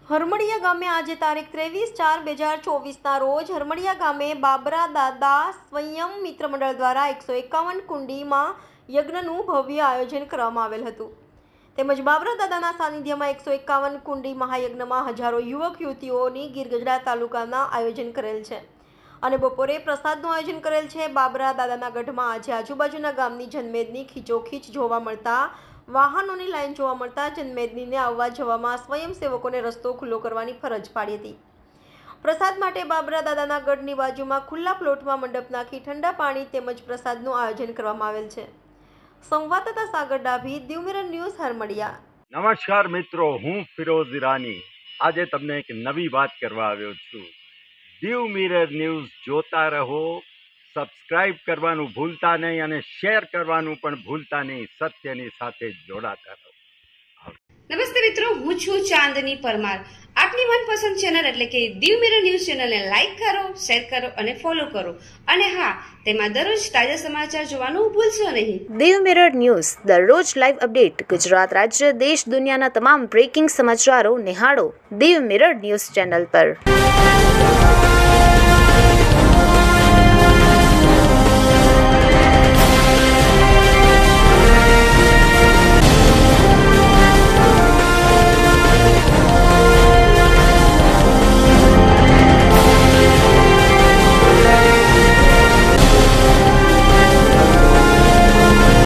હરમડિયા ગામે આજે તારીખ 23/4/2024ના રોજ હરમડિયા ગામે બાબરા દાદા સ્વયં મિત્ર મંડળ દ્વારા 151 કુંડીમાં યજ્ઞનું ભવ્ય આયોજન કરવામાં આવેલ હતું. તેમજ બાબરા દાદાના સાનિધ્યમાં 151 કુંડી મહાયજ્ઞમાં હજારો યુવક યુવતીઓની ગીર ગઢડા તાલુકાના આયોજન કરેલ છે અને બપોરે પ્રસાદનું આયોજન કરેલ છે. બાબરા દાદાના ગઢમાં આજે આજુબાજુના ગામની જનમેદની ખીચોખીચ જોવા મળતા વાહનોની લાઈન જોવા મળતા જનમેદનીને આવવા જવામાં સ્વયંસેવકોને રસ્તો ખુલ્લો કરવાની ફરજ પાડી હતી. પ્રસાદ માટે બાબરા દાદાના ગઢની બાજુમાં ખુલ્લા પ્લોટમાં મંડપ નાખી ઠંડા પાણી તેમજ પ્રસાદનું આયોજન કરવામાં આવેલ છે. સંવાદદાતા સાગર ડાભી, દીવ મિરર ન્યૂઝ, હરમડિયા. નમસ્કાર મિત્રો, હું ફિરોઝ ઈરાની આજે તમને એક નવી વાત કરવા આવ્યો છું. દીવ મિરર ન્યૂઝ જોતા રહો, સબસ્ક્રાઇબ કરવાનું ભૂલતા નહીં અને શેર કરવાનું પણ ભૂલતા નહીં. સત્યની સાથે જોડાતા રહો. નમસ્તે મિત્રો, હું છું ચાંદની પરમાર. આપની મનપસંદ ચેનલ એટલે કે દીવ મિરર ન્યૂઝ ચેનલને લાઈક કરો, શેર કરો અને ફોલો કરો. અને હા, તેમાં દરરોજ તાજા સમાચાર જોવાનું ભૂલશો નહીં. દીવ મિરર ન્યૂઝ દરરોજ લાઈવ અપડેટ ગુજરાત રાજ્ય, દેશ, દુનિયાના તમામ બ્રેકિંગ સમાચારો નિહાળો દીવ મિરર ન્યૂઝ ચેનલ પર.